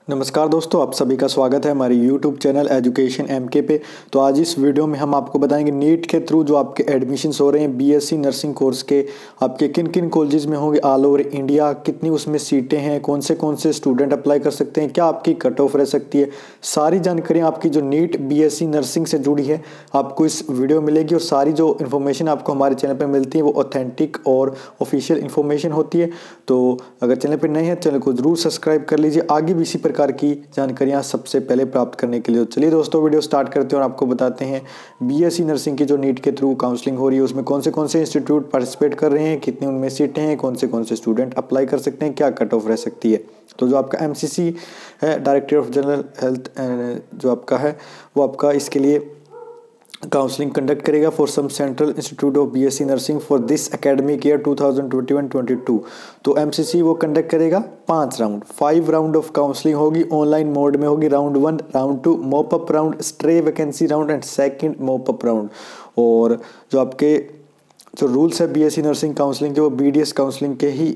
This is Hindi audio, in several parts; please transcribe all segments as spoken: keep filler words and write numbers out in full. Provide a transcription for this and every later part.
नमस्कार दोस्तों, आप सभी का स्वागत है हमारे यूट्यूब चैनल एजुकेशन एमके पे। तो आज इस वीडियो में हम आपको बताएंगे नीट के थ्रू जो आपके एडमिशन्स हो रहे हैं बीएससी नर्सिंग कोर्स के, आपके किन किन कॉलेजेस में होंगे ऑल ओवर इंडिया, कितनी उसमें सीटें हैं, कौन से कौन से स्टूडेंट अप्लाई कर सकते हैं, क्या आपकी कट ऑफ रह सकती है। सारी जानकारियाँ आपकी जो नीट बीएससी नर्सिंग से जुड़ी है आपको इस वीडियो में मिलेगी। और सारी जो इन्फॉर्मेशन आपको हमारे चैनल पर मिलती है वो ऑथेंटिक और ऑफिशियल इन्फॉर्मेशन होती है। तो अगर चैनल पर नए हैं चैनल को जरूर सब्सक्राइब कर लीजिए आगे भी इसी प्रकार की जानकारियां सबसे पहले प्राप्त करने के लिए। चलिए दोस्तों वीडियो स्टार्ट करते हैं और आपको बताते हैं बीएससी नर्सिंग की जो नीट के थ्रू काउंसलिंग हो रही है उसमें कौन से कौन से इंस्टीट्यूट पार्टिसिपेट कर रहे हैं, कितनी उनमें सीटें हैं, कौन से कौन से स्टूडेंट अप्लाई कर सकते हैं, क्या कट ऑफ रह सकती है। तो जो आपका एमसीसी है, डायरेक्टर ऑफ जनरल हेल्थ, जो आपका है वो आपका इसके लिए काउंसलिंग कंडक्ट करेगा for some central institute of BSc nursing for this academic year two thousand twenty one twenty two. तो एमसीसी वो कंडक्ट करेगा पांच round, five round of counselling होगी, ऑनलाइन मोड में होगी। Round one, round two mop up round, stray vacancy round and second mop up round. और जो आपके जो रूल्स है बीएससी नर्सिंग काउंसलिंग के वो बीडीएस काउंसलिंग के ही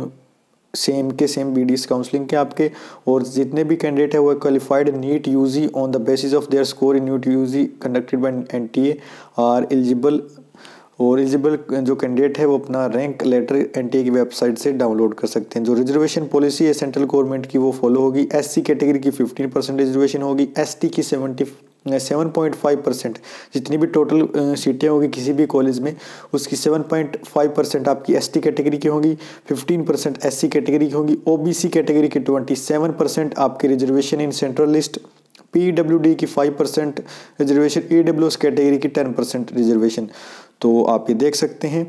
सेम के सेम बीडीएस काउंसलिंग के आपके। और जितने भी कैंडिडेट है वो qualified NEET UG on the basis of their score in NEET UG conducted by NTA are eligible. और एलिजिबल जो कैंडिडेट है वो अपना रैंक लेटर एनटीए की वेबसाइट से डाउनलोड कर सकते हैं। जो रिजर्वेशन पॉलिसी है सेंट्रल गवर्नमेंट की वो फॉलो होगी। एससी कैटेगरी की फिफ्टीन परसेंट रिजर्वेशन होगी, एसटी की seventy seven point five percent, जितनी भी टोटल सीटें होगी किसी भी कॉलेज में उसकी सेवन पॉइंट फाइव परसेंट आपकी एसटी कैटेगरी की होगी, फिफ्टीन परसेंट एससी कैटेगरी की होगी, ओबीसी कैटेगरी की ट्वेंटी सेवन परसेंट आपकी reservation in central list, PWD की five percent reservation, EWS category की टेन परसेंट रिजर्वेशन। तो आप ये देख सकते हैं।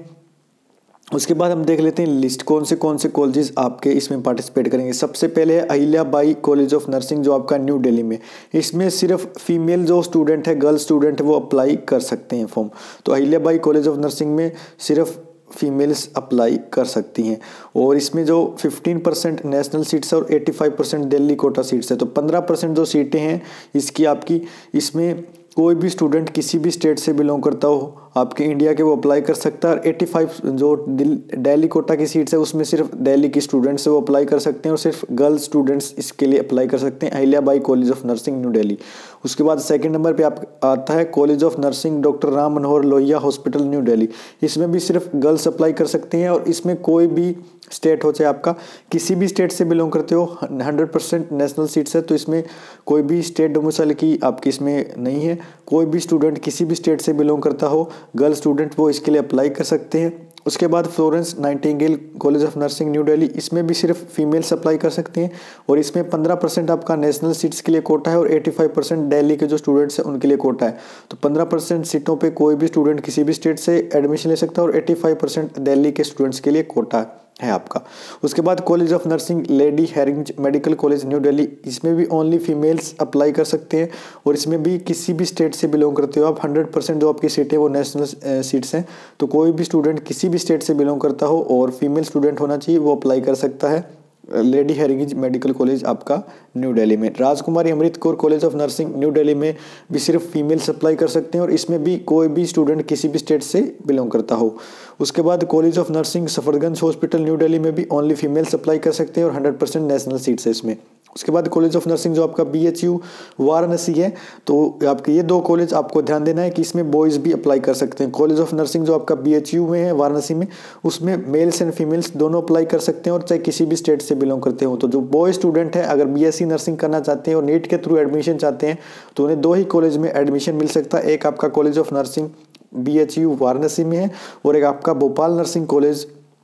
उसके बाद हम देख लेते हैं लिस्ट कौन से कौन से कॉलेजेस आपके इसमें पार्टिसिपेट करेंगे। सबसे पहले है अहिल्याबाई कॉलेज ऑफ नर्सिंग जो आपका न्यू दिल्ली में। इसमें सिर्फ फीमेल जो स्टूडेंट है, गर्ल स्टूडेंट है वो अप्लाई कर सकते हैं फॉर्म। तो अहिल्याबाई कॉलेज ऑफ नर्सिंग में सिर्फ फीमेल्स अप्लाई कर सकती हैं। और इसमें जो फिफ्टीन परसेंट नेशनल सीट्स है और eighty five percent Delhi quota seats है। तो पंद्रह परसेंट जो सीटें हैं इसकी आपकी, इसमें कोई भी स्टूडेंट किसी भी स्टेट से बिलोंग करता हो आपके इंडिया के वो अप्लाई कर सकता है। और पचासी जो दिल्ली कोटा की सीट्स है उसमें सिर्फ दिल्ली की स्टूडेंट्स है वो अप्लाई कर सकते हैं और सिर्फ गर्ल्स स्टूडेंट्स इसके लिए अप्लाई कर सकते हैं। Ahilyabai college of nursing new Delhi. उसके बाद सेकंड नंबर पे आप आता है college of nursing doctor Ram Manohar Lohia hospital new Delhi. इसमें भी सिर्फ गर्ल्स अप्लाई कर सकते हैं और इसमें कोई भी स्टेट हो, चाहे आपका किसी भी स्टेट से बिलोंग करते हो, हंड्रेड परसेंट नेशनल सीट्स है तो इसमें कोई भी स्टेट डोमिसाइल की आपकी इसमें नहीं है। कोई भी स्टूडेंट किसी भी स्टेट से बिलोंग करता हो गर्ल स्टूडेंट वो इसके लिए अप्लाई कर सकते हैं। उसके बाद Florence Nightingale college of nursing new Delhi, इसमें भी सिर्फ फीमेल्स अप्लाई कर सकते हैं और इसमें पंद्रह परसेंट आपका नेशनल सीट्स के लिए कोटा है और पचासी परसेंट दिल्ली के जो स्टूडेंट्स हैं उनके लिए कोटा है। तो पंद्रह परसेंट सीटों पे कोई भी स्टूडेंट किसी भी स्टेट से एडमिशन ले सकता है और पचासी परसेंट दिल्ली के स्टूडेंट्स के लिए कोटा है आपका। उसके बाद college of nursing lady Hardinge medical college new Delhi, इसमें भी ओनली फीमेल्स अप्लाई कर सकते हैं और इसमें भी किसी भी स्टेट से बिलोंग करते हो आप, हंड्रेड परसेंट जो आपकी सीटें वो नेशनल सीट्स हैं। तो कोई भी स्टूडेंट किसी भी स्टेट से बिलोंग करता हो और फीमेल स्टूडेंट होना चाहिए वो अप्लाई कर सकता है लेडी हेरिंज मेडिकल कॉलेज आपका न्यू दिल्ली में। Rajkumari Amrit Kaur college of nursing new Delhi में भी सिर्फ फीमेल्स अप्लाई कर सकते हैं और इसमें भी कोई भी स्टूडेंट किसी भी स्टेट से बिलोंग करता हो। उसके बाद college of nursing Safdarjung hospital new Delhi में भी ओनली फीमेल्स अप्लाई कर सकते हैं और हंड्रेड परसेंट नेशनल सीट्स है इसमें। उसके बाद कॉलेज ऑफ नर्सिंग जो आपका बीएचयू वाराणसी है, तो आपके ये दो कॉलेज आपको ध्यान देना है कि इसमें बॉयज़ भी अप्लाई कर सकते हैं। कॉलेज ऑफ नर्सिंग जो आपका बीएचयू में है वाराणसी में, उसमें मेल्स एंड फीमेल्स दोनों अप्लाई कर सकते हैं और चाहे किसी भी स्टेट से बिलोंग करते हो। तो जो बॉय स्टूडेंट है अगर बीएससी नर्सिंग करना चाहते हैं और नीट के थ्रू एडमिशन चाहते हैं तो उन्हें दो ही कॉलेज में एडमिशन मिल सकता है। एक आपका college of nursing BHU Varanasi में है और एक आपका भोपाल नर्सिंग कॉलेज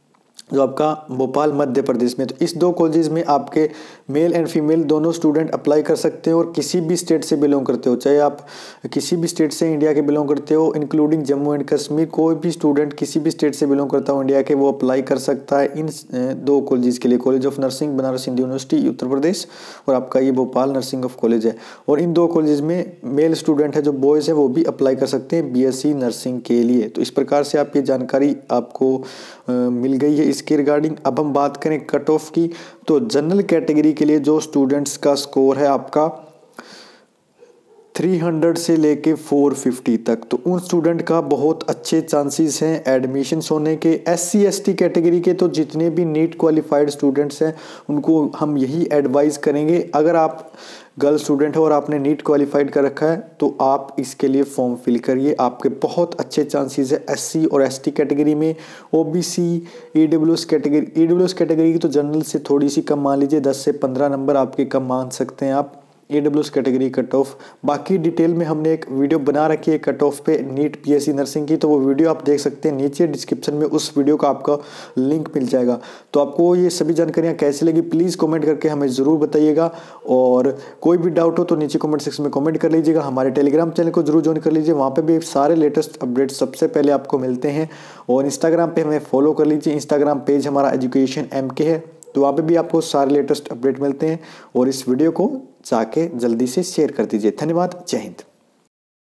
जो आपका भोपाल मध्य प्रदेश में। तो इस दो कॉलेजेस में आपके मेल एंड फीमेल दोनों स्टूडेंट अप्लाई कर सकते हैं और किसी भी स्टेट से बिलोंग करते हो, चाहे आप किसी भी स्टेट से इंडिया के बिलोंग करते हो इंक्लूडिंग जम्मू एंड कश्मीर, कोई भी स्टूडेंट किसी भी स्टेट से बिलोंग करता हो इंडिया के वो अप्लाई कर सकता है इन दो कॉलेजेस के लिए। College of nursing Banaras Hindu university Uttar Pradesh और आपका ये भोपाल नर्सिंग ऑफ कॉलेज है। और इन दो कॉलेज में मेल स्टूडेंट है जो बॉयज़ है वो भी अप्लाई कर सकते हैं बीएससी नर्सिंग के लिए। तो इस प्रकार से आप ये जानकारी आपको आ, मिल गई है इसके रिगार्डिंग। अब हम बात करें कट ऑफ की, तो जनरल कैटेगरी के लिए जो स्टूडेंट्स का स्कोर है आपका तीन सौ से लेके चार सौ पचास तक, तो उन स्टूडेंट का बहुत अच्छे चांसेस हैं एडमिशन होने के। एससी एसटी कैटेगरी के तो जितने भी नीट क्वालिफाइड स्टूडेंट्स हैं उनको हम यही एडवाइस करेंगे, अगर आप गर्ल स्टूडेंट हो और आपने नीट क्वालिफाइड कर रखा है तो आप इसके लिए फॉर्म फिल करिए, आपके बहुत अच्छे चांसेस है एससी और एसटी कैटेगरी में। OBC, EWS category, EWS category की तो जनरल से थोड़ी सी कम मान लीजिए, दस से पंद्रह नंबर आपके कम मान सकते हैं आप ईडब्ल्यूएस कैटेगरी कट ऑफ। बाकी डिटेल में हमने एक वीडियो बना रखी है कट ऑफ पे नीट पीएससी नर्सिंग की, तो वो वीडियो आप देख सकते हैं, नीचे डिस्क्रिप्शन में उस वीडियो का आपका लिंक मिल जाएगा। तो आपको ये सभी जानकारियाँ कैसी लगी प्लीज़ कमेंट करके हमें ज़रूर बताइएगा, और कोई भी डाउट हो तो नीचे कमेंट सेक्शन में कमेंट कर लीजिएगा। हमारे टेलीग्राम चैनल को जरूर ज्वाइन कर लीजिए, वहाँ पर भी सारे लेटेस्ट अपडेट सबसे पहले आपको मिलते हैं, और इंस्टाग्राम पर हमें फॉलो कर लीजिए, इंस्टाग्राम पेज हमारा एजुकेशन एम के है, तो वहाँ पे भी आपको सारे लेटेस्ट अपडेट मिलते हैं। और इस वीडियो को जाके जल्दी से शेयर कर दीजिए। धन्यवाद, जय हिंद।